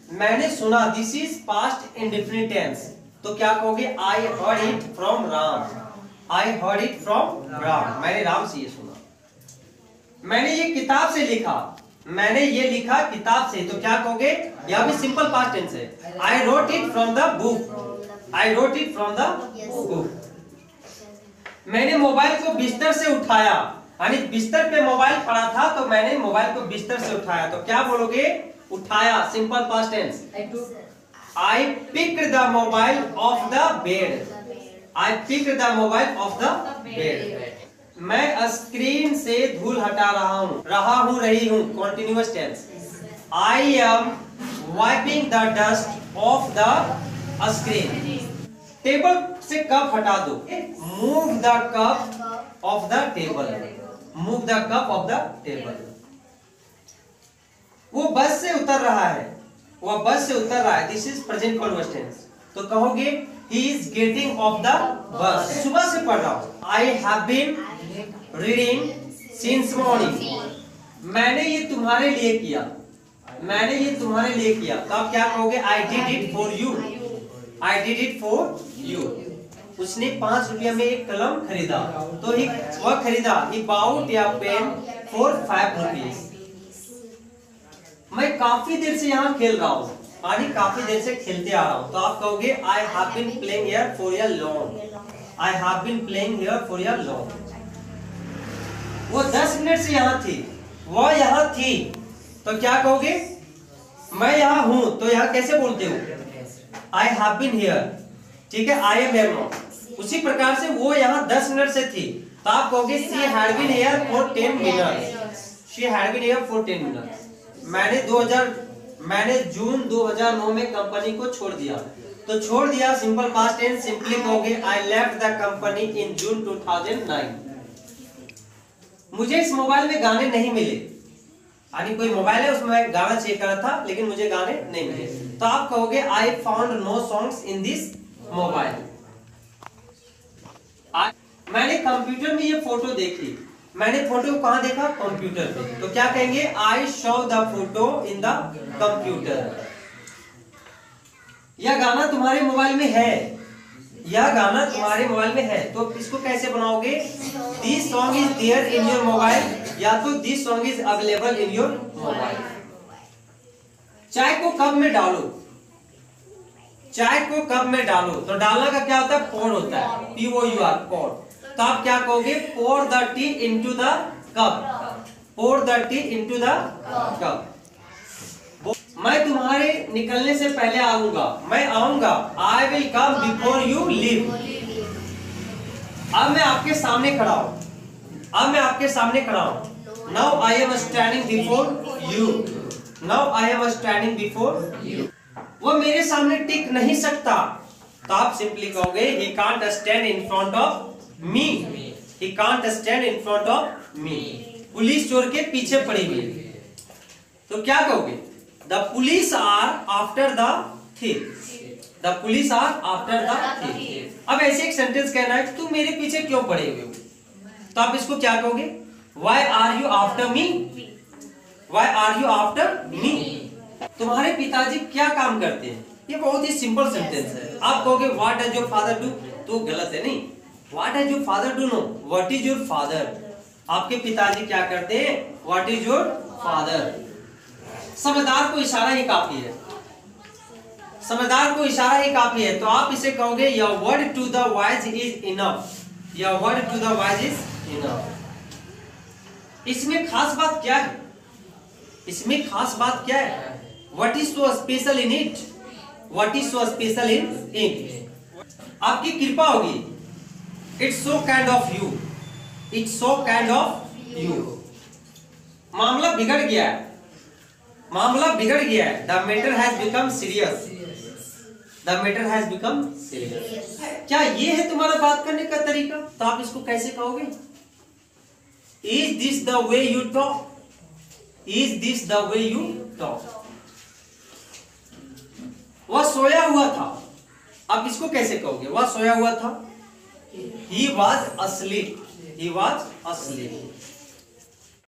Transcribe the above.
मैंने सुना, this is past indefinite tense, तो क्या कहोगे? I heard it from Ram. I heard it from Ram, मैंने राम से ये सुना। मैंने ये किताब से लिखा, मैंने ये लिखा किताब से, तो क्या कहोगे? यह भी सिंपल पास्ट टेंस है। I wrote it from the book. I wrote it from the book. मैंने मोबाइल को बिस्तर से उठाया, यानी बिस्तर पे मोबाइल पड़ा था तो मैंने मोबाइल को बिस्तर से उठाया, तो क्या बोलोगे? उठाया, simple past tense. I picked the mobile off the bed. I picked the mobile off the bed. मैं स्क्रीन से धूल हटा रहा हूँ, रही हूँ, continuous tense. I am wiping the dust off the screen. Table से कप हटा दो, move the cup off the table. Move the cup off the table. वो बस से उतर रहा है, वह बस से उतर रहा है, this is present continuous tense, तो कहोगे he is getting off the bus। सुबह से पढ़ रहा हूँ। I have been reading since morning। मैंने ये तुम्हारे लिए किया, मैंने ये तुम्हारे लिए किया, तो आप क्या कहोगे? I did it for you। I did it for you। उसने 5 रुपया में एक कलम खरीदा, तो वह खरीदा, he bought a pen for 5 rupees। मैं काफी देर से यहाँ खेल रहा हूँ, यानी काफी देर से खेलते आ रहा हूँ, तो आप कहोगे I have been playing here for a long। I have been playing here for a long। वो 10 मिनट से यहाँ थी, वो यहाँ थी, तो क्या कहोगे? मैं यहाँ हूँ, तो यहाँ कैसे बोलते हो? I have been here, ठीक है, I am here now। उसी प्रकार से वो यहाँ 10 मिनट से थी, तो आप कहोगे she had been here for 10 minutes। She had been here for 10 minutes। मैंने जून 2009 में कंपनी को छोड़ दिया, तो छोड़ दिया सिंपल पास्ट टेंस, सिंपली कहोगे I left the company in June 2009। मुझे इस मोबाइल में गाने नहीं मिले, यानी कोई मोबाइल है उसमें गाना चेक करा था लेकिन मुझे गाने नहीं मिले, तो आप कहोगे I found no songs in this mobile. मैंने कंप्यूटर में ये फोटो देखी, मैंने फोटो कहाँ देखा? कंप्यूटर पे, तो क्या कहेंगे? I show the photo in the computer. यह गाना तुम्हारे मोबाइल में है, यह गाना तुम्हारे मोबाइल में है, तो इसको कैसे बनाओगे? This song is there in your mobile, या तो this song is available in your mobile. चाय को कप में डालो, चाय को कप में डालो, तो डालना का क्या होता है? पोर होता है, POUR, पोर। तो आप क्या कहोगे? Pour the tea into the cup. Pour the tea into the cup. मैं तुम्हारे निकलने से पहले आऊंगा, मैं आऊंगा, I will come before you leave. अब मैं आपके सामने खड़ा हूं, अब मैं आपके सामने खड़ा हूं। Now I am standing before you. Now I am standing before you. वो मेरे सामने टिक नहीं सकता, तो आप सिंपली कहोगे he can't stand in front of me। he can't stand in front of me। Police चोर के पीछे पड़ी हुई, तो क्या कहोगे? The police are after the thief। The police are after the thief। अब ऐसे एक सेंटेंस कहना है, तुम मेरे पीछे क्यों पड़े हुए हो, तो आप इसको क्या कहोगे? Why are you after me? Why are you after me? तुम्हारे पिताजी क्या काम करते हैं? ये बहुत ही सिंपल सेंटेंस है। आप कहोगे what does your father do, तो गलत है, नहीं। What does your father do, no, what is your father. आपके पिताजी क्या करते हैं? What is your father. समझदार को इशारा ही काफी है, समझदार को इशारा ही काफी है, तो आप इसे कहोगे your word to the wise is enough. Your word to the wise is enough. इसमें खास बात क्या है? इसमें खास बात क्या है? What is so special in it? What is so special in it? आपकी कृपा होगी। It's so kind of you। It's so kind of you। मामला बिगड़ गया है, मामला बिगड़ गया है। The matter has become serious। The matter has become serious। क्या ये है तुम्हारा बात करने का तरीका? तो आप इसको कैसे कहोगे? Is this the way you talk? Is this the way you talk? वह सोया हुआ था, अब इसको कैसे कहोगे? वह सोया हुआ था, he was asleep। He was asleep।